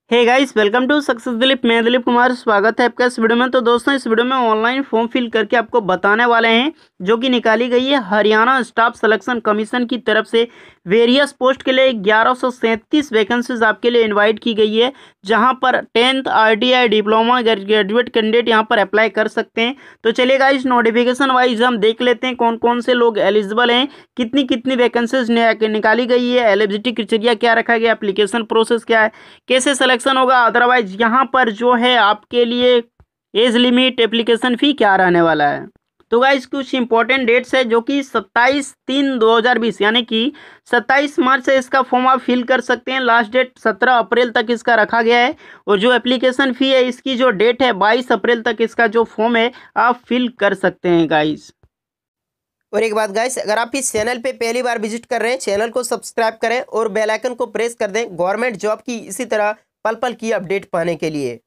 Hey guys, welcome to success Dilip. मैं दिलीप कुमार, स्वागत है आपका इस वीडियो में। तो दोस्तों, इस वीडियो में ऑनलाइन फॉर्म फिल करके आपको बताने वाले हैं जो कि निकाली गई है हरियाणा स्टाफ सिलेक्शन कमीशन की तरफ से। वेरियस पोस्ट के लिए 1137 वैकेंसीज आपके लिए इनवाइट की गई है, जहां पर 10th ITI diploma graduate candidate यहां पर अप्लाई कर सकते हैं। तो चलिए गाइस, नोटिफिकेशन वाइज हम देख लेते हैं कौन कौन से लोग एलिजिबल हैं, कितनी कितनी वैकेंसीज निकाली गई है, एलिजिबिलिटी क्राइटेरिया क्या रखा गया, एप्लीकेशन प्रोसेस क्या है, कैसे सिलेक्शन होगा। अदरवाइज यहाँ पर जो है आपके लिए एज लिमिट, एप्लीकेशन फ़ी क्या रहने वाला है। तो गाइस, कुछ इंपॉर्टेंट डेट्स है जो कि 27/3/2020 यानी कि 27 मार्च से इसका फॉर्म आप फिल कर सकते हैं। लास्ट डेट 17 अप्रैल तक इसका रखा गया है। और जो एप्लीकेशन फ़ी है, इसकी जो डेट है 22 अप्रैल तक इसका जो फॉर्म है आप फिल कर सकते हैं गाइस। और एक बात गाइस, अगर आप इस चैनल पे पहली बार विजिट कर रहे हैं, चैनल को सब्सक्राइब करें और बेल आइकन को प्रेस कर दें गवर्नमेंट जॉब की इसी तरह पल पल की अपडेट पाने के लिए।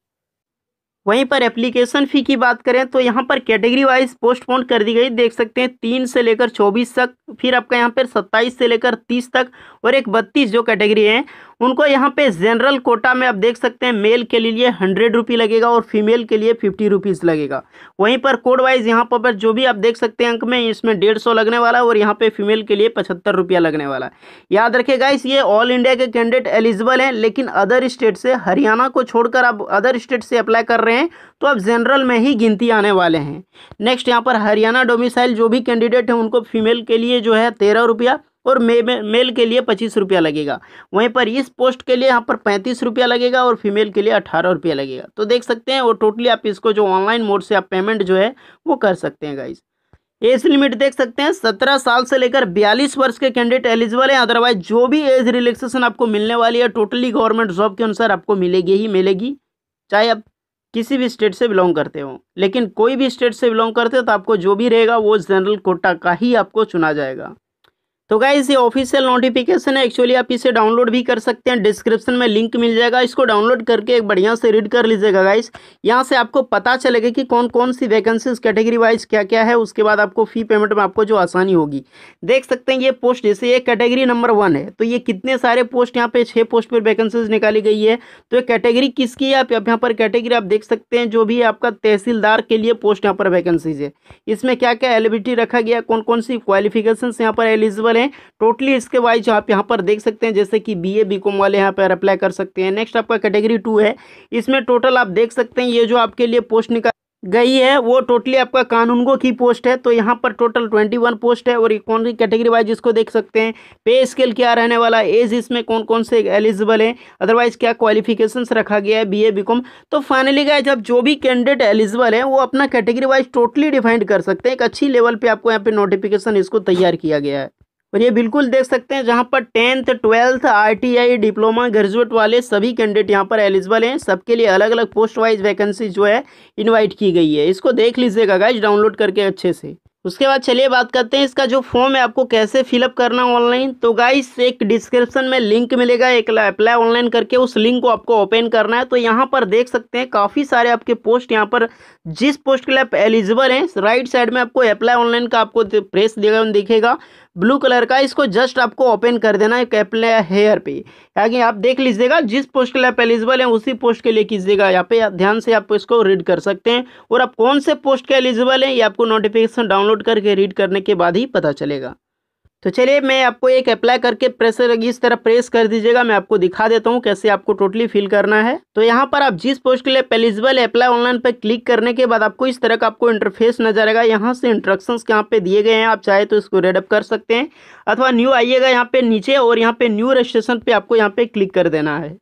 वहीं पर एप्लीकेशन फ़ी की बात करें तो यहाँ पर कैटेगरी वाइज पोस्टपोन कर दी गई, देख सकते हैं 3 से लेकर 24 तक, फिर आपका यहाँ पर 27 से लेकर 30 तक, और एक 32 जो कैटेगरी हैं उनको यहाँ पे जनरल कोटा में आप देख सकते हैं मेल के लिए 100 रुपये लगेगा और फीमेल के लिए 50 रुपीज़ लगेगा। वहीं पर कोड वाइज यहाँ पर जो भी आप देख सकते हैं अंक में, इसमें 150 लगने वाला है और यहाँ पे फीमेल के लिए 75 रुपया लगने वाला है। याद रखिएगा इस ये ऑल इंडिया के कैंडिडेट एलिजिबल हैं, लेकिन अदर स्टेट से, हरियाणा को छोड़कर आप अदर स्टेट से अप्लाई कर रहे हैं तो अब जनरल में ही गिनती आने वाले हैं। नेक्स्ट यहाँ पर हरियाणा डोमिसाइल जो भी कैंडिडेट हैं उनको फीमेल के लिए जो है 13 रुपया और मेल के लिए 25 रुपया लगेगा। वहीं पर इस पोस्ट के लिए यहाँ पर 35 रुपया लगेगा और फीमेल के लिए 18 रुपया लगेगा। तो देख सकते हैं, और टोटली आप इसको जो ऑनलाइन मोड से आप पेमेंट जो है वो कर सकते हैं गाइस। एज लिमिट देख सकते हैं 17 साल से लेकर 42 वर्ष के कैंडिडेट एलिजिबल हैं। अदरवाइज जो भी एज रिलैक्सेशन आपको मिलने वाली है टोटली गवर्नमेंट जॉब के अनुसार आपको मिलेगी ही मिलेगी, चाहे आप किसी भी स्टेट से बिलोंग करते हो। लेकिन कोई भी स्टेट से बिलोंग करते हो तो आपको जो भी रहेगा वो जनरल कोटा का ही आपको चुना जाएगा। तो गाइस, ये ऑफिशियल नोटिफिकेशन है, एक्चुअली आप इसे डाउनलोड भी कर सकते हैं, डिस्क्रिप्शन में लिंक मिल जाएगा। इसको डाउनलोड करके एक बढ़िया से रीड कर लीजिएगा गाइस। यहाँ से आपको पता चलेगा कि कौन कौन सी वैकेंसीज कैटेगरी वाइज क्या क्या है, उसके बाद आपको फी पेमेंट में आपको जो आसानी होगी। देख सकते हैं ये पोस्ट, जैसे ये कैटेगरी नंबर 1 है तो ये कितने सारे पोस्ट, यहाँ पे 6 पोस्ट पर वैकेंसीज निकाली गई है। तो ये कैटेगरी किसकी है, आप यहाँ पर कैटेगरी आप देख सकते हैं, जो भी आपका तहसीलदार के लिए पोस्ट यहाँ पर वैकेंसीज है। इसमें क्या क्या एलिजिबिलिटी रखा गया, कौन कौन सी क्वालिफिकेशन यहाँ पर एलिजिबल है टोटली इसके वाइज आप यहाँ पर देख सकते हैं। जैसे कि BA BCom वाले यहाँ पर अप्लाई कर सकते हैं। नेक्स्ट आपका कैटेगरी 2 है, इसमें टोटल आप देख सकते हैं ये जो आपके लिए पोस्ट निकाल गई है वो टोटली आपका कानूनगो की पोस्ट है। तो यहाँ पर टोटल 21 पोस्ट है। और कौन सी कैटेगरी वाइज इसको देख सकते हैं, पे स्केल क्या रहने वाला है, एज इसमें कौन कौन से एलिजिबल है, अदरवाइज क्या क्वालिफिकेशंस रखा गया है BA BCom। तो फाइनली गाइस, जब जो भी कैंडिडेट एलिजिबल है वो अपना कैटेगरी वाइज टोटली डिफाइंड कर सकते हैं। एक अच्छी लेवल पे आपको यहाँ पे नोटिफिकेशन इसको तैयार किया गया है। और ये बिल्कुल देख सकते हैं जहां पर 10th 12th ITI diploma graduate वाले सभी कैंडिडेट यहां पर एलिजिबल हैं। सबके लिए अलग अलग पोस्ट वाइज वैकेंसी जो है इनवाइट की गई है। इसको देख लीजिएगा गाइज डाउनलोड करके अच्छे से। उसके बाद चलिए बात करते हैं इसका जो फॉर्म है आपको कैसे फिलअप करना ऑनलाइन। तो गाइस, एक डिस्क्रिप्शन में लिंक मिलेगा, एक अप्लाई ऑनलाइन करके उस लिंक को आपको ओपन करना है। तो यहाँ पर देख सकते हैं काफ़ी सारे आपके पोस्ट, यहाँ पर जिस पोस्ट के लिए आप एलिजिबल हैं राइट साइड में आपको अप्लाई ऑनलाइन का आपको प्रेस दिखेगा ब्लू कलर का। इसको जस्ट आपको ओपन कर देना है अप्लाई हेयर पे। आगे आप देख लीजिएगा जिस पोस्ट के लिए आप एलिजिबल हैं उसी पोस्ट के लिए कीजिएगा। यहाँ पे आप ध्यान से आप इसको रीड कर सकते हैं, और आप कौन से पोस्ट के एलिजिबल हैं ये आपको नोटिफिकेशन डाउनलोड करके रीड करने के बाद ही पता चलेगा। तो चलिए मैं आपको एक अप्लाई करके प्रेशर इस तरह प्रेस कर दीजिएगा, मैं आपको दिखा देता हूँ कैसे आपको टोटली फिल करना है। तो यहाँ पर आप जिस पोस्ट के लिए एलिजिबल है अप्लाई ऑनलाइन पर क्लिक करने के बाद आपको इस तरह का आपको इंटरफेस नजर आएगा। यहाँ से इंस्ट्रक्शंस यहाँ पे दिए गए हैं, आप चाहे तो इसको रीड अप कर सकते हैं, अथवा न्यू आइएगा यहाँ पे नीचे और यहाँ पे न्यू रजिस्ट्रेशन पे आपको यहाँ पे क्लिक कर देना है।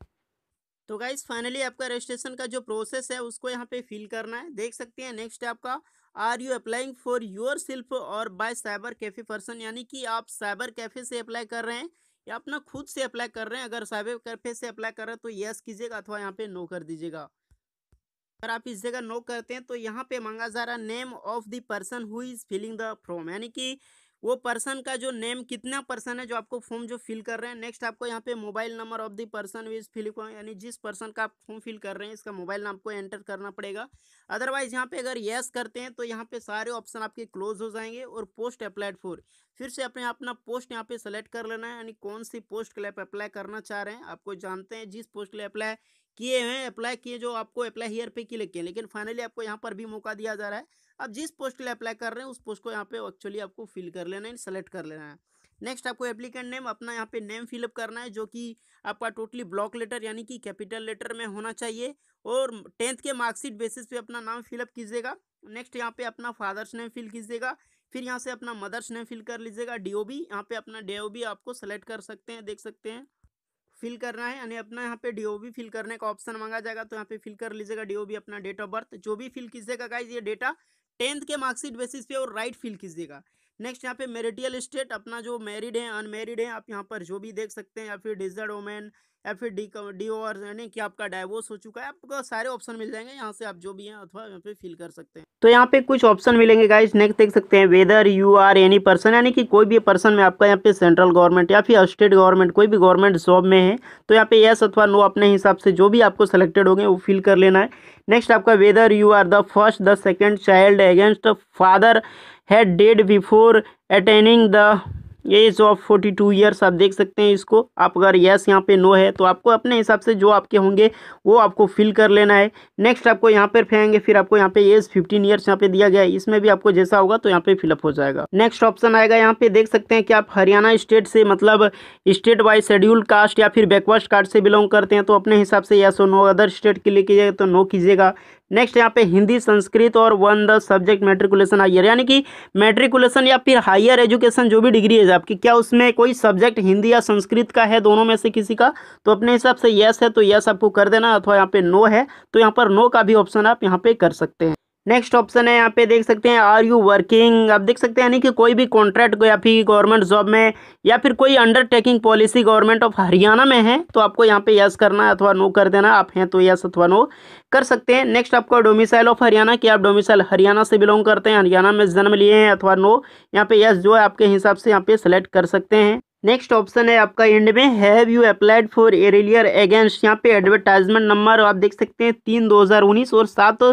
तो गाइस, फाइनली आपका रजिस्ट्रेशन का जो प्रोसेस है उसको यहाँ पे फिल करना है। देख सकते हैं नेक्स्ट है आपका are you applying for yourself और बाय साइबर कैफे पर्सन, यानी कि आप साइबर कैफे से अप्लाई कर रहे हैं या अपना खुद से अप्लाई कर रहे हैं। अगर साइबर कैफे से अप्लाई कर रहे हैं तो यस कीजिएगा, अथवा यहाँ पे नो कर दीजिएगा। अगर आप इस जगह नो करते हैं तो यहाँ पे मांगा जा रहा name of the person who is filling the form, यानी कि वो पर्सन का जो नेम कितना पर्सन है जो आपको फॉर्म जो फिल कर रहे हैं। नेक्स्ट आपको यहाँ पे mobile number of the person which fill, यानी जिस पर्सन का आप फॉर्म फिल कर रहे हैं इसका मोबाइल नंबर आपको एंटर करना पड़ेगा। अदरवाइज यहाँ पे अगर येस करते हैं तो यहाँ पे सारे ऑप्शन आपके क्लोज हो जाएंगे और पोस्ट अप्लाइड फॉर, फिर से अपने अपना पोस्ट यहाँ पे सेलेक्ट कर लेना है, यानी कौन सी पोस्ट के लिए आप अप्लाई करना चाह रहे हैं। आपको जानते हैं जिस पोस्ट के लिए अप्लाई किए हैं, अप्लाई किए जो आपको अप्लाई हियर पे क्लिक किए, लेकिन फाइनली आपको यहाँ पर भी मौका दिया जा रहा है। अब जिस पोस्ट के लिए अप्लाई कर रहे हैं उस पोस्ट को यहाँ पे एक्चुअली आपको फिल कर लेना है, सेलेक्ट कर लेना है। नेक्स्ट आपको एप्लीकेंट नेम अपना यहाँ पे नेम फिलअप करना है, जो कि आपका टोटली ब्लॉक लेटर यानी कि कैपिटल लेटर में होना चाहिए, और 10th के मार्कशीट बेसिस पे अपना नाम फिलअप कीजिएगा। नेक्स्ट यहाँ पे अपना फादर्स नेम फिल कीजिएगा, फिर यहाँ से अपना मदर्स नेम फिल कर लीजिएगा। डीओबी यहाँ पे अपना डीओबी आपको सेलेक्ट कर सकते हैं, देख सकते हैं फिल करना है, यानी अपना यहाँ पे डीओबी फिल करने का ऑप्शन मांगा जाएगा तो यहाँ पे फिल कर लीजिएगा डीओबी, अपना डेट ऑफ बर्थ जो भी फिल कीजिएगा गाइज ये डेटा 10th के मार्कशीट बेसिस पे और राइट फिल कीजिएगा। नेक्स्ट यहाँ पे मैरिटल स्टेट अपना जो मैरिड है अनमैरिड है आप यहाँ पर जो भी देख सकते हैं, या फिर डिजर्ड वोमेन, या फिर डी ओवर यानी कि आपका डाइवोर्स हो चुका है, आपको सारे ऑप्शन मिल जाएंगे यहाँ से, आप जो भी हैं अथवा यहाँ पे फिल कर सकते हैं। तो यहाँ पे कुछ ऑप्शन मिलेंगे गाइस। नेक्स्ट देख सकते हैं whether you are any person, यानी कि कोई भी पर्सन में आपका यहाँ पे सेंट्रल गवर्नमेंट या फिर स्टेट गवर्नमेंट कोई भी गवर्नमेंट जॉब में है तो यहाँ पे यस अथवा नो अपने हिसाब से जो भी आपको सेलेक्टेड होंगे वो फिल कर लेना है। नेक्स्ट आपका whether you are the first the second child against father had dead before attending the age of 42 years, आप देख सकते हैं इसको। आप अगर यस यहाँ पे नो है तो आपको अपने हिसाब से जो आपके होंगे वो आपको फिल कर लेना है। नेक्स्ट आपको यहाँ पर फेंगे, फिर आपको यहाँ पे एज 15 ईयर्स यहाँ पे दिया गया है, इसमें भी आपको जैसा होगा तो यहाँ पे फिलअप हो जाएगा। नेक्स्ट ऑप्शन आएगा यहाँ पे देख सकते हैं कि आप हरियाणा स्टेट से मतलब स्टेट वाइज शेड्यूल कास्ट या फिर बैकवर्ड कास्ट से बिलोंग करते हैं तो अपने हिसाब से यस और नो, अदर स्टेट के लिए कीजिएगा तो नो कीजिएगा। नेक्स्ट यहाँ पे हिंदी संस्कृत और one the subject matriculation higher, यानी कि मेट्रिकुलेशन या फिर हायर एजुकेशन जो भी डिग्री है आपकी, क्या उसमें कोई सब्जेक्ट हिंदी या संस्कृत का है, दोनों में से किसी का, तो अपने हिसाब से यस है तो यस आपको कर देना, अथवा यहाँ पे नो है तो यहाँ पर नो का भी ऑप्शन आप यहाँ पे कर सकते हैं। नेक्स्ट ऑप्शन है यहाँ पे देख सकते हैं आर यू वर्किंग, आप देख सकते हैं यानी कि कोई भी कॉन्ट्रैक्ट को या फिर गवर्नमेंट जॉब में या फिर कोई undertaking policy government of Haryana में है तो आपको यहाँ पे यस करना है अथवा नो कर देना, आप हैं तो यस अथवा नो कर सकते हैं। नेक्स्ट आपको डोमिसाइल ऑफ हरियाणा, कि आप डोमिसाइल हरियाणा से बिलोंग करते हैं, हरियाणा में जन्म लिए हैं अथवा नो, यहाँ पे यस जो है आपके हिसाब से यहाँ पे सेलेक्ट कर सकते हैं। नेक्स्ट ऑप्शन है आपका एंड में have you applied for arrear against, यहाँ पे एडवर्टाइजमेंट नंबर आप देख सकते हैं 3/2019 और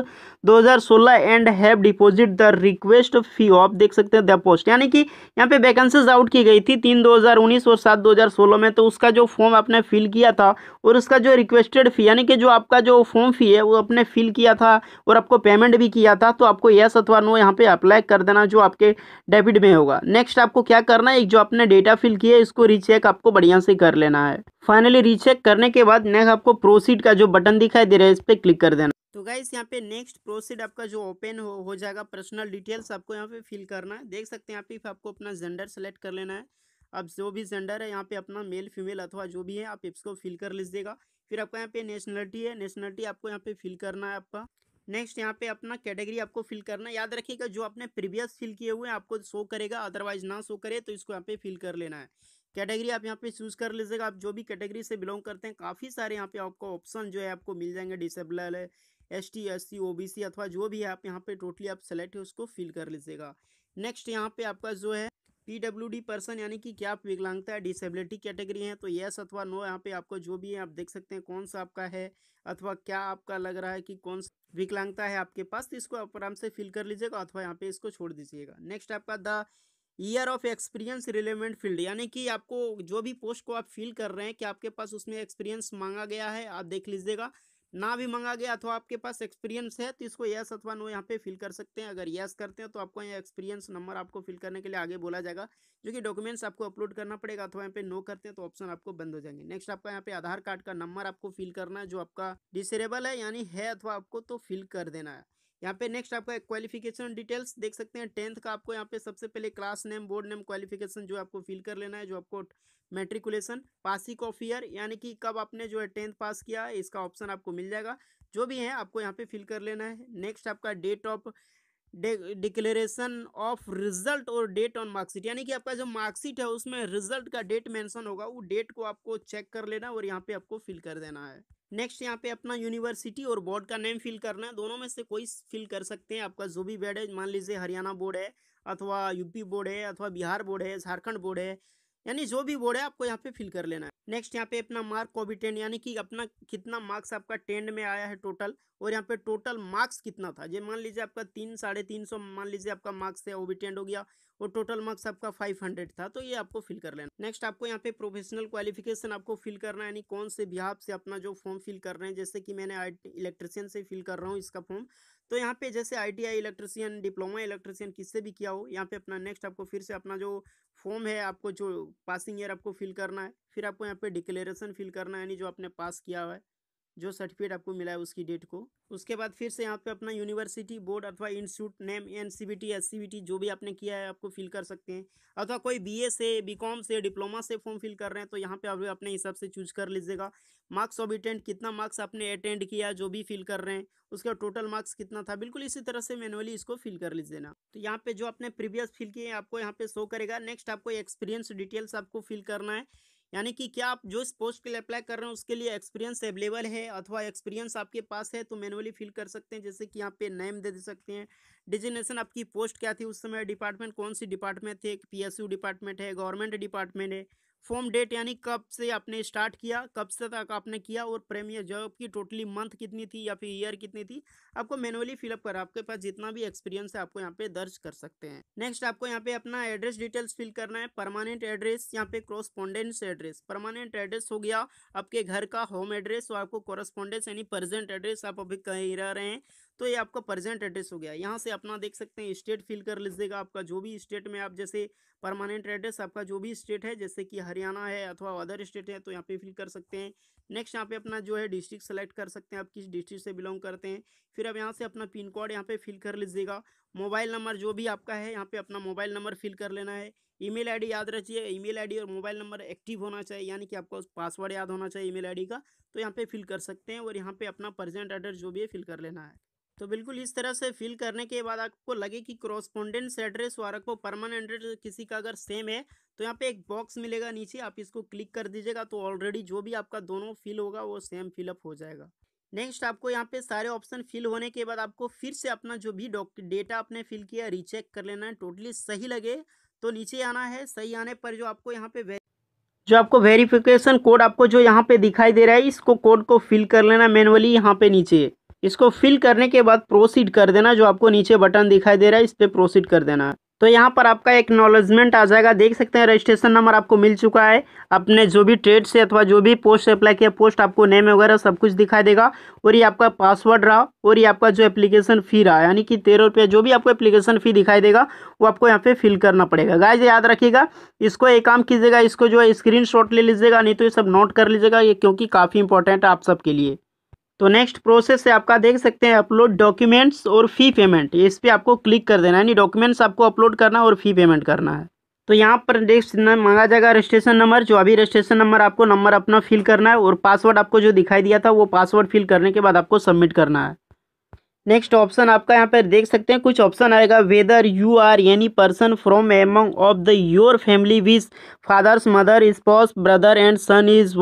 7/2016 and have deposit the request fee of, देख सकते हैं द पोस्ट, यानी कि यहाँ पे वैकेंसीज आउट की गई थी 3/2019 और 7/2016 में, तो उसका जो फॉर्म आपने फिल किया था और उसका जो रिक्वेस्टेड फी यानी कि जो आपका जो फॉर्म फी है वो आपने फिल किया था और आपको पेमेंट भी किया था, तो आपको यस अथवा नो यहाँ पे अप्लाई कर देना जो आपके डेबिट में होगा। नेक्स्ट आपको क्या करना है, एक जो आपने डेटा फिल किया है इसको रीचेक आपको बढ़िया से कर लेना है। फाइनली रीचेक करने के बाद नेक्स्ट आपको प्रोसीड का जो बटन दिखाई दे रहा है इस पर क्लिक कर देना। तो गाइस यहाँ पे नेक्स्ट प्रोसीड आपका जो ओपन हो जाएगा, पर्सनल डिटेल्स आपको यहाँ पे फिल करना है, देख सकते हैं यहाँ पे आपको अपना जेंडर सेलेक्ट कर लेना है। अब जो भी जेंडर है यहाँ पे अपना मेल फीमेल अथवा जो भी है आप इसको फिल कर लीजिएगा। फिर आपका यहाँ पे नेशनलिटी है, नेशनलिटी आपको यहाँ पे फिल करना है आपका। नेक्स्ट यहाँ पे अपना कैटेगरी आपको फिल करना है, याद रखिएगा जो आपने प्रीवियस फिल किए हुए हैं आपको शो करेगा, अदरवाइज ना शो करे तो इसको यहाँ पे फिल कर लेना है। कैटेगरी आप यहाँ पे चूज कर लीजिएगा, आप जो भी कैटेगरी से बिलोंग करते हैं, काफ़ी सारे यहाँ पे आपको ऑप्शन जो है आपको मिल जाएंगे, डिसेबल है, ST SC OBC अथवा जो भी है आप यहाँ पे टोटली आप सेलेक्ट है उसको फिल कर लीजिएगा। नेक्स्ट यहाँ पे आपका जो है PWD पर्सन, यानी कि क्या आप विकलांगता है डिसेबिलिटी कैटेगरी है तो यस अथवा नो, यहाँ पे आपको जो भी है आप देख सकते हैं कौन सा आपका है अथवा क्या आपका लग रहा है कि कौन सा विकलांगता है आपके पास, तो इसको आप आराम से फिल कर लीजिएगा अथवा यहाँ पे इसको छोड़ दीजिएगा। नेक्स्ट आपका the year of experience relevant field, यानी कि आपको जो भी पोस्ट को आप फिल कर रहे हैं कि आपके पास उसमें एक्सपीरियंस मांगा गया है, आप देख लीजिएगा। ना भी मांगा गया अथवा आपके पास एक्सपीरियंस है तो इसको यस अथवा नो यहाँ पे फिल कर सकते हैं। अगर यस करते हैं तो आपको यहाँ एक्सपीरियंस नंबर आपको फिल करने के लिए आगे बोला जाएगा, जो कि डॉक्यूमेंट्स आपको अपलोड करना पड़ेगा, अथवा यहाँ पे नो करते हैं तो ऑप्शन आपको बंद हो जाएंगे। नेक्स्ट आपका यहाँ पे आधार कार्ड का नंबर आपको फिल करना है, जो आपका डिसेबल है यानी है अथवा आपको तो फिल कर देना है यहाँ पे। नेक्स्ट आपका क्वालिफिकेशन डिटेल्स देख सकते हैं, 10th का आपको यहाँ पे सबसे पहले class name, board name, qualification जो आपको फिल कर लेना है, जो आपको मेट्रिकुलेशन, पासिंग ऑफ ईयर यानी कि कब आपने जो है 10th पास किया है इसका ऑप्शन आपको मिल जाएगा, जो भी है आपको यहाँ पे फिल कर लेना है। नेक्स्ट आपका डिक्लेरेशन ऑफ रिजल्ट और डेट ऑन मार्कशीट, यानी कि आपका जो मार्कशीट है उसमें रिजल्ट का डेट मेंशन होगा, वो डेट को आपको चेक कर लेना और यहाँ पे आपको फिल कर देना है। नेक्स्ट यहाँ पे अपना यूनिवर्सिटी और बोर्ड का नेम फिल करना है, दोनों में से कोई फिल कर सकते हैं। आपका जो भी बोर्ड है, मान लीजिए हरियाणा बोर्ड है अथवा यूपी बोर्ड है अथवा बिहार बोर्ड है, झारखंड बोर्ड है, यानी जो भी बोर्ड है आपको यहाँ पे फिल कर लेना है। नेक्स्ट यहाँ पे अपना मार्क ऑबिटेंड, यानी कि अपना कितना मार्क्स आपका 10 में आया है टोटल, और यहाँ पे टोटल मार्क्स कितना था। ये मान लीजिए आपका 300-350 मान लीजिए आपका मार्क्स है, ओबिटेंड हो गया, और टोटल मार्क्स आपका 500 था, तो ये आपको फिल कर लेना। नेक्स्ट आपको यहाँ पे प्रोफेशनल क्वालिफिकेशन आपको फिल करना है, यानी कौन से बिहाफ से अपना जो फॉर्म फिल कर रहे हैं। जैसे कि मैंने इलेक्ट्रिशियन से फिल कर रहा हूँ इसका फॉर्म, तो यहाँ पे जैसे ITI इलेक्ट्रिशियन, डिप्लोमा इलेक्ट्रिशियन किससे भी किया हो, यहाँ पे अपना नेक्स्ट आपको फिर से अपना जो फॉर्म है, आपको जो पासिंग ईयर आपको फिल करना है। फिर आपको यहाँ पे डिक्लेरेशन फिल करना है, यानी जो आपने पास किया हुआ है, जो सर्टिफिकेट आपको मिला है उसकी डेट को। उसके बाद फिर से यहाँ पे अपना यूनिवर्सिटी, बोर्ड अथवा इंस्टीट्यूट नेम, NCVT SCVT जो भी आपने किया है आपको फिल कर सकते हैं। अथवा कोई BA से, BCom से, डिप्लोमा से फॉर्म फिल कर रहे हैं तो यहाँ पे आप अपने हिसाब से चूज कर लीजिएगा। मार्क्स ऑफ अटेंड, कितना मार्क्स आपने अटेंड किया जो भी फिल कर रहे हैं, उसका टोटल मार्क्स कितना था, बिल्कुल इसी तरह से मैनुअली इसको फिल कर लीजिए ना। तो यहाँ पे जो आपने प्रीवियस फिल किए आपको यहाँ पे शो करेगा। नेक्स्ट आपको एक्सपीरियंस डिटेल्स आपको फिल करना है, यानी कि क्या आप जो इस पोस्ट के लिए अप्लाई कर रहे हैं उसके लिए एक्सपीरियंस अवेलेबल है अथवा एक्सपीरियंस आपके पास है, तो मैनुअली फिल कर सकते हैं। जैसे कि यहाँ पे नेम दे सकते हैं, डिजिग्नेशन आपकी पोस्ट क्या थी उस समय, डिपार्टमेंट कौन सी डिपार्टमेंट थे, PSU डिपार्टमेंट है, गवर्नमेंट डिपार्टमेंट है, फॉर्म डेट यानी कब से आपने स्टार्ट किया, कब से तक आपने किया, और प्रीमियर जॉब की टोटली मंथ कितनी थी या फिर ईयर कितनी थी, आपको मैनुअली फिलअप कर, आपके पास जितना भी एक्सपीरियंस है आपको यहाँ पे दर्ज कर सकते हैं। नेक्स्ट आपको यहाँ पे अपना एड्रेस डिटेल्स फिल करना है। परमानेंट एड्रेस, यहाँ पे कॉरस्पॉन्डेंस एड्रेस, परमानेंट एड्रेस हो गया आपके घर का होम एड्रेस, और आपको कॉरस्पॉन्डेंस यानी प्रेजेंट एड्रेस, आप अभी कहीं रह रहे हैं तो ये आपका प्रेजेंट एड्रेस हो गया। यहाँ से अपना देख सकते हैं स्टेट फिल कर लीजिएगा, आपका जो भी स्टेट में आप, जैसे परमानेंट एड्रेस आपका जो भी स्टेट है, जैसे कि हरियाणा है अथवा अदर स्टेट है तो यहाँ पे फिल कर सकते हैं। नेक्स्ट यहाँ पे अपना जो है डिस्ट्रिक्ट सेलेक्ट कर सकते हैं, आप किस डिस्ट्रिक्ट से बिलोंग करते हैं। फिर अब यहाँ से अपना पिन कोड यहाँ पे फिल कर लीजिएगा। मोबाइल नंबर जो भी आपका है यहाँ पे अपना मोबाइल नंबर फिल कर लेना है। ईमेल आईडी याद रखिए, ईमेल आईडी और मोबाइल नंबर एक्टिव होना चाहिए, यानी कि आपको पासवर्ड याद होना चाहिए ईमेल आईडी का, तो यहाँ पे फिल कर सकते हैं। और यहाँ पे अपना प्रेजेंट एड्रेस जो भी है फिल कर लेना है। तो बिल्कुल इस तरह से फिल करने के बाद आपको लगे कि कॉरस्पॉन्डेंस एड्रेस और आपको परमानेंट एड्रेस किसी का अगर सेम है तो यहाँ पे एक बॉक्स मिलेगा नीचे, आप इसको क्लिक कर दीजिएगा, तो ऑलरेडी जो भी आपका दोनों फिल होगा वो सेम फिलअप हो जाएगा। नेक्स्ट आपको यहाँ पे सारे ऑप्शन फिल होने के बाद आपको फिर से अपना जो भी डेटा आपने फिल किया रीचेक कर लेना है, टोटली सही लगे तो नीचे आना है। सही आने पर जो आपको यहाँ पे जो आपको वेरिफिकेशन कोड आपको जो यहाँ पे दिखाई दे रहा है, इसको कोड को फिल कर लेना मैनुअली यहाँ पे नीचे। इसको फिल करने के बाद प्रोसीड कर देना, जो आपको नीचे बटन दिखाई दे रहा है इस पर प्रोसीड कर देना। तो यहाँ पर आपका एक्नॉलेजमेंट आ जाएगा, देख सकते हैं रजिस्ट्रेशन नंबर आपको मिल चुका है। अपने जो भी ट्रेड से अथवा जो भी पोस्ट से अप्लाई किया, पोस्ट आपको नेम वगैरह सब कुछ दिखाई देगा। और ये आपका पासवर्ड रहा, और ये आपका जो एप्लीकेशन फ़ी रहा, यानी कि 13 रुपये जो भी आपको एप्लीकेशन फ़ी दिखाई देगा वो आपको यहाँ पे फिल करना पड़ेगा। गाइस याद रखिएगा, इसको एक काम कीजिएगा, इसको जो है स्क्रीनशॉट ले लीजिएगा, नहीं तो ये सब नोट कर लीजिएगा ये, क्योंकि काफ़ी इंपॉर्टेंट है आप सबके लिए। तो नेक्स्ट प्रोसेस से आपका देख सकते हैं अपलोड डॉक्यूमेंट्स और फ़ी पेमेंट, इस पर आपको क्लिक कर देना है, यानी डॉक्यूमेंट्स आपको अपलोड करना है और फ़ी पेमेंट करना है। तो यहाँ पर नेक्स्ट मांगा जाएगा रजिस्ट्रेशन नंबर, जो अभी रजिस्ट्रेशन नंबर आपको नंबर अपना फिल करना है, और पासवर्ड आपको जो दिखाई दिया था वो पासवर्ड फिल करने के बाद आपको सबमिट करना है। नेक्स्ट ऑप्शन आपका यहाँ पर देख सकते हैं कुछ ऑप्शन आएगा, whether you are any person from among of the your family which father's mother spouse brother and son is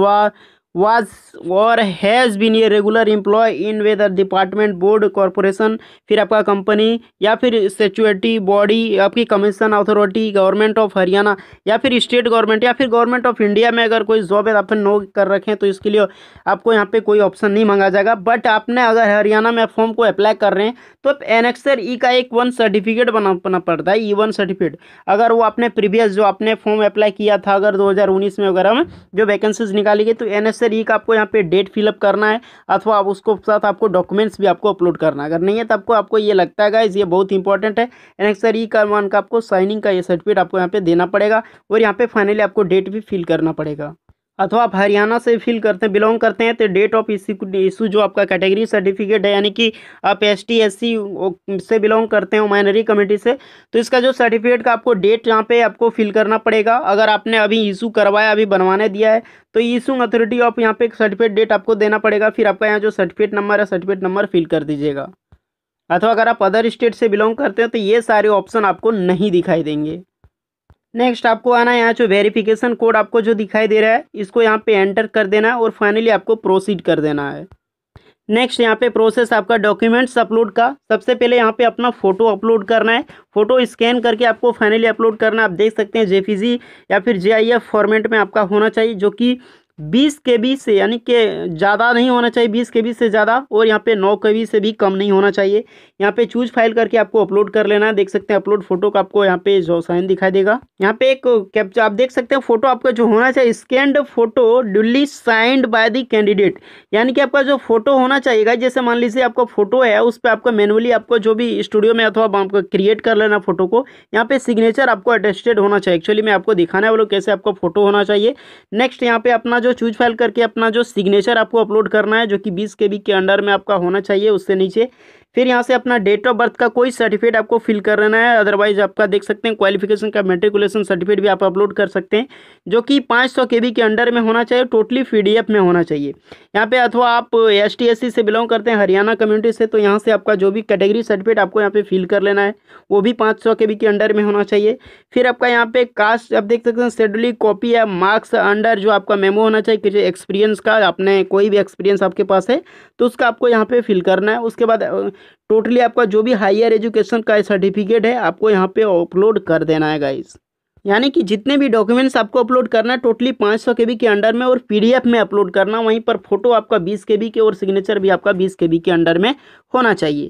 was or has been a regular employee in whether department board corporation, फिर आपका company या फिर statutory body, आपकी commission authority, government of Haryana या फिर state government या फिर government of India में अगर कोई जॉब है आपने नो कर रखे हैं तो इसके लिए आपको यहाँ पे कोई ऑप्शन नहीं मांगा जाएगा। बट आपने अगर हरियाणा में फॉर्म को अप्लाई कर रहे हैं तो एनेक्सर ई का एक 1 सर्टिफिकेट बनाना पड़ता है, E1 सर्टिफिकेट। अगर वो आपने प्रीवियस जो आपने फॉर्म अप्लाई किया था अगर 2019 में वगैरह में जो वैकेंसीज निकाली गई, तो एनएसआर ई का आपको यहाँ पे डेट फिलअप करना है, अथवा आप उसको साथ आपको डॉक्यूमेंट्स भी आपको अपलोड करना है। अगर नहीं है तो आपको ये लगता है गाइस ये बहुत इंपॉर्टेंट है, एनएसआर ई का मान का आपको साइनिंग का ये सर्टिफिकेट आपको यहाँ पे देना पड़ेगा, और यहाँ पे फाइनली आपको डेट भी फिल करना पड़ेगा। अथवा आप हरियाणा से फिल करते हैं बिलोंग करते हैं तो डेट ऑफ इशू जो आपका कैटेगरी सर्टिफिकेट है, यानी कि आप ST SC से बिलोंग करते हो माइनॉरिटी कम्युनिटी से, तो इसका जो सर्टिफिकेट का आपको डेट यहाँ पे आपको फिल करना पड़ेगा। अगर आपने अभी इशू करवाया, अभी बनवाने दिया है, तो इशूइंग अथॉरिटी ऑफ यहाँ पे सर्टिफिकेट डेट आपको देना पड़ेगा। फिर आपका यहाँ जो सर्टिफिकेट नंबर है सर्टिफिकेट नंबर फिल कर दीजिएगा। अथवा अगर आप अदर स्टेट से बिलोंग करते हैं तो ये सारे ऑप्शन आपको नहीं दिखाई देंगे। नेक्स्ट आपको आना है, यहाँ जो वेरिफिकेशन कोड आपको जो दिखाई दे रहा है इसको यहाँ पे एंटर कर देना है और फाइनली आपको प्रोसीड कर देना है। नेक्स्ट यहाँ पे प्रोसेस आपका डॉक्यूमेंट्स अपलोड का, सबसे पहले यहाँ पे अपना फ़ोटो अपलोड करना है। फ़ोटो स्कैन करके आपको फाइनली अपलोड करना है। आप देख सकते हैं जेपीजी या फिर जेआईएफ फॉर्मेट में आपका होना चाहिए, जो कि 20 KB से, यानी कि ज़्यादा नहीं होना चाहिए 20 KB से ज़्यादा, और यहाँ पे 9 KB से भी कम नहीं होना चाहिए। यहाँ पे चूज फाइल करके आपको अपलोड कर लेना है। देख सकते हैं अपलोड फोटो का आपको यहाँ पे जो साइन दिखाई देगा। यहाँ पे एक कैप्चा आप देख सकते हैं, फोटो आपका जो होना चाहिए scanned photo duly signed by the candidate, यानी कि आपका जो फोटो होना चाहिए, जैसे मान लीजिए आपका फोटो है उस पर आपका मैनुअली आपको जो भी स्टूडियो में अथवा आपको क्रिएट कर लेना फोटो को, यहाँ पे सिग्नेचर आपको अटेस्टेड होना चाहिए। एक्चुअली मैं आपको दिखाने वाला हूँ कैसे आपका फोटो होना चाहिए। नेक्स्ट यहाँ पे अपना जो चूज फाइल करके अपना जो सिग्नेचर आपको अपलोड करना है, जो कि 20 KB के अंडर में आपका होना चाहिए, उससे नीचे। फिर यहाँ से अपना डेट ऑफ बर्थ का कोई सर्टिफिकेट आपको फिल करना है। अदरवाइज आपका देख सकते हैं क्वालिफिकेशन का मेट्रिकुलेशन सर्टिफिकेट भी आप अपलोड कर सकते हैं, जो कि 500 KB के अंडर में होना चाहिए, टोटली PDF में होना चाहिए यहाँ पे। अथवा आप ST SC से बिलोंग करते हैं, हरियाणा कम्युनिटी से, तो यहाँ से आपका जो भी कैटेगरी सर्टिफिकेट आपको यहाँ पे फिल कर लेना है, वो भी 500 KB के अंडर में होना चाहिए। फिर आपका यहाँ पे कास्ट आप देख सकते हैं, शेड्यूल कॉपी या मार्क्स अंडर जो आपका मेमो होना चाहिए, किसी एक्सपीरियंस का, आपने कोई भी एक्सपीरियंस आपके पास है तो उसका आपको यहाँ पे फिल करना है। उसके बाद टोटली आपका जो भी हायर एजुकेशन का सर्टिफिकेट है आपको यहाँ पे अपलोड कर देना है गाइस। यानी कि जितने भी डॉक्यूमेंट्स आपको अपलोड करना है टोटली 500 KB के अंडर में और PDF में अपलोड करना। वहीं पर फोटो आपका 20 KB के और सिग्नेचर भी आपका 20 KB के अंडर में होना चाहिए।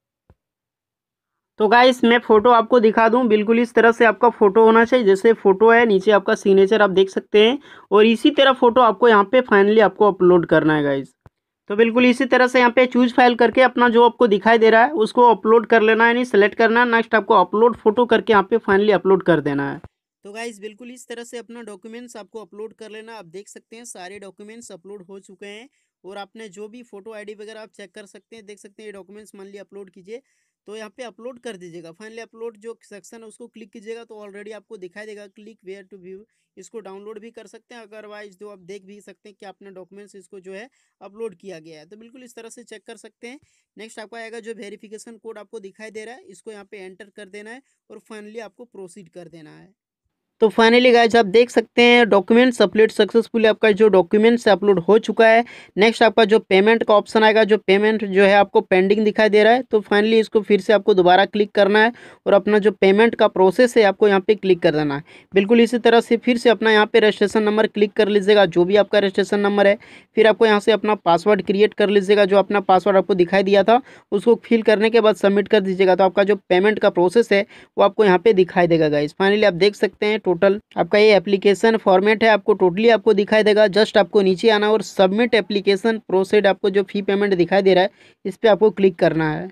तो गाइस मैं फ़ोटो आपको दिखा दूं, बिल्कुल इस तरह से आपका फ़ोटो होना चाहिए। जैसे फ़ोटो है, नीचे आपका सिग्नेचर आप देख सकते हैं, और इसी तरह फ़ोटो आपको यहाँ पे फाइनली आपको अपलोड करना है गाइस। तो बिल्कुल इसी तरह से यहाँ पे चूज फाइल करके अपना जो आपको दिखाई दे रहा है उसको अपलोड कर लेना है, यानी सेलेक्ट करना है। नेक्स्ट आपको अपलोड फोटो करके यहाँ पे फाइनली अपलोड कर देना है। तो गाइस बिल्कुल इस तरह से अपना डॉक्यूमेंट्स आपको अपलोड कर लेना। आप देख सकते हैं सारे डॉक्यूमेंट्स अपलोड हो चुके हैं, और आपने जो भी फोटो ID वगैरह आप चेक कर सकते हैं। देख सकते हैं ये डॉक्यूमेंट्स मान लिया अपलोड कीजिए, तो यहाँ पे अपलोड कर दीजिएगा। फाइनली अपलोड जो सेक्शन है उसको क्लिक कीजिएगा, तो ऑलरेडी आपको दिखाई देगा क्लिक वेयर टू व्यू। इसको डाउनलोड भी कर सकते हैं, अदरवाइज जो आप देख भी सकते हैं कि आपने डॉक्यूमेंट्स इसको जो है अपलोड किया गया है। तो बिल्कुल इस तरह से चेक कर सकते हैं। नेक्स्ट आपका आएगा जो वेरिफिकेशन कोड आपको दिखाई दे रहा है, इसको यहाँ पे एंटर कर देना है और फाइनली आपको प्रोसीड कर देना है। तो फाइनली गाइस आप देख सकते हैं डॉक्यूमेंट्स अपलोड सक्सेसफुली, आपका जो डॉक्यूमेंट्स अपलोड हो चुका है। नेक्स्ट आपका जो पेमेंट का ऑप्शन आएगा, जो पेमेंट जो है आपको पेंडिंग दिखाई दे रहा है, तो फाइनली इसको फिर से आपको दोबारा क्लिक करना है और अपना जो पेमेंट का प्रोसेस है आपको यहाँ पे क्लिक कर देना है। बिल्कुल इसी तरह से फिर से अपना यहाँ पे रजिस्ट्रेशन नंबर क्लिक कर लीजिएगा, जो भी आपका रजिस्ट्रेशन नंबर है। फिर आपको यहाँ से अपना पासवर्ड क्रिएट कर लीजिएगा, जो अपना पासवर्ड आपको दिखाई दिया था उसको फिल करने के बाद सबमिट कर दीजिएगा। तो आपका जो पेमेंट का प्रोसेस है वो आपको यहाँ पे दिखाई देगा गाइस। फाइनली आप देख सकते हैं टोटल आपका ये एप्लीकेशन फॉर्मेट है, आपको टोटली आपको दिखाई देगा। जस्ट आपको नीचे आना और सबमिट एप्लीकेशन प्रोसीड, आपको जो फी पेमेंट दिखाई दे रहा है इस पर आपको क्लिक करना है।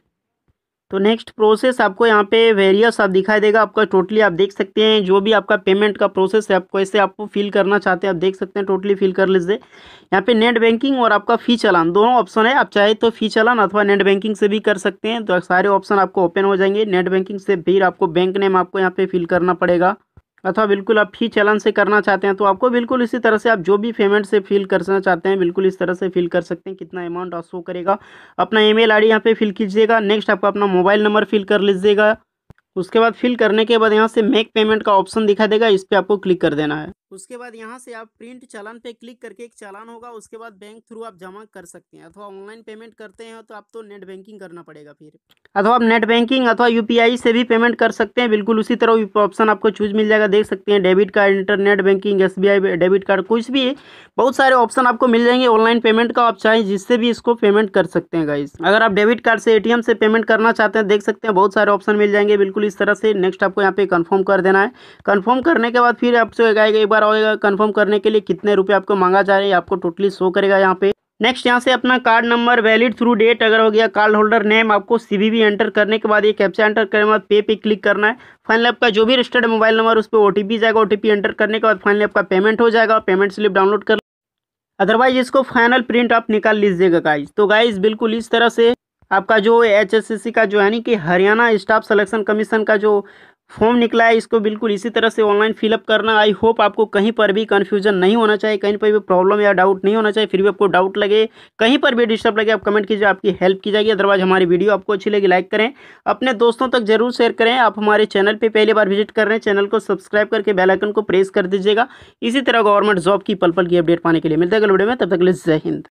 तो नेक्स्ट प्रोसेस आपको यहाँ पे वेरियस आप दिखाई देगा। आपका टोटली आप देख सकते हैं जो भी आपका पेमेंट का प्रोसेस है, आपको ऐसे आपको फिल करना चाहते हैं आप देख सकते हैं, टोटली फिल कर लीजिए। यहाँ पे नेट बैंकिंग और आपका फी चालान दोनों ऑप्शन है, आप चाहे तो फी चालान अथवा नेट बैंकिंग से भी कर सकते हैं। तो सारे ऑप्शन आपको ओपन हो जाएंगे। नेट बैंकिंग से फिर आपको बैंक नेम आपको यहाँ पे फिल करना पड़ेगा, अथवा बिल्कुल आप फी चालान से करना चाहते हैं तो आपको बिल्कुल इसी तरह से आप जो भी पेमेंट से फिल करना चाहते हैं बिल्कुल इस तरह से फिल कर सकते हैं। कितना अमाउंट शो करेगा, अपना ईमेल आईडी यहाँ पे फिल कीजिएगा। नेक्स्ट आपको अपना मोबाइल नंबर फिल कर लीजिएगा। उसके बाद फिल करने के बाद यहाँ से मेक पेमेंट का ऑप्शन दिखा देगा, इस पर आपको क्लिक कर देना है। उसके बाद यहाँ से आप प्रिंट चालान पे क्लिक करके एक चालान होगा, उसके बाद बैंक थ्रू आप जमा कर सकते हैं। अथवा ऑनलाइन पेमेंट करते हैं तो आप तो नेट बैंकिंग करना पड़ेगा फिर, अथवा आप नेट बैंकिंग अथवा UPI से भी पेमेंट कर सकते हैं। बिल्कुल उसी तरह ऑप्शन आपको चूज मिल जाएगा, देख सकते हैं debit card, internet banking, SBI debit card, कुछ भी बहुत सारे ऑप्शन आपको मिल जाएंगे ऑनलाइन पेमेंट का। आप चाहें जिससे भी इसको पेमेंट कर सकते हैं गाइस। अगर आप डेबिट कार्ड से ATM से पेमेंट करना चाहते हैं देख सकते हैं बहुत सारे ऑप्शन मिल जाएंगे बिल्कुल इस तरह से। नेक्स्ट आपको यहाँ पे कंफर्म कर देना है। कंफर्म करने के बाद फिर आपसे एक बार आएगा कंफर्म करने के लिए कितने रुपए आपको मांगा जा रहे हैं, आपको टोटली शो करेगा यहाँ पे। नेक्स्ट यहाँ से अपना card number, valid through date अगर हो गया, कार्ड होल्डर नेम, आपको CVV एंटर करने के बाद ये कैप्चा एंटर करने के बाद पे क्लिक करना है। फाइनली आपका जो भी रजिस्टर्ड मोबाइल नंबर उस पर OTP जाएगा, OTP एंटर करने के बाद फाइनली आपका पेमेंट हो जाएगा। पेमेंट स्लिप डाउनलोड कर, अदरवाइज इसको फाइनल प्रिंट आप निकाल लीजिएगा गाइज। तो गाइज बिल्कुल इस तरह से आपका जो HSCC का जो यानी कि हरियाणा स्टाफ सिलेक्शन कमीशन का जो फॉर्म निकला है, इसको बिल्कुल इसी तरह से ऑनलाइन फिलअप करना। आई होप आपको कहीं पर भी कन्फ्यूजन नहीं होना चाहिए, कहीं पर भी प्रॉब्लम या डाउट नहीं होना चाहिए। फिर भी आपको डाउट लगे, कहीं पर भी डिस्टर्ब लगे, आप कमेंट कीजिए, आपकी हेल्प की जाएगी। अदरवाइज हमारी वीडियो आपको अच्छी लगी लाइक करें, अपने दोस्तों तक जरूर शेयर करें। आप हमारे चैनल पर पहली बार विजिट कर रहे हैं, चैनल को सब्सक्राइब करके बेल आइकन को प्रेस कर दीजिएगा। इसी तरह गवर्नमेंट जॉब की पल पल की अपडेट पाने के लिए मिलते हैं अगले वीडियो में, तब तक के लिए जय हिंद।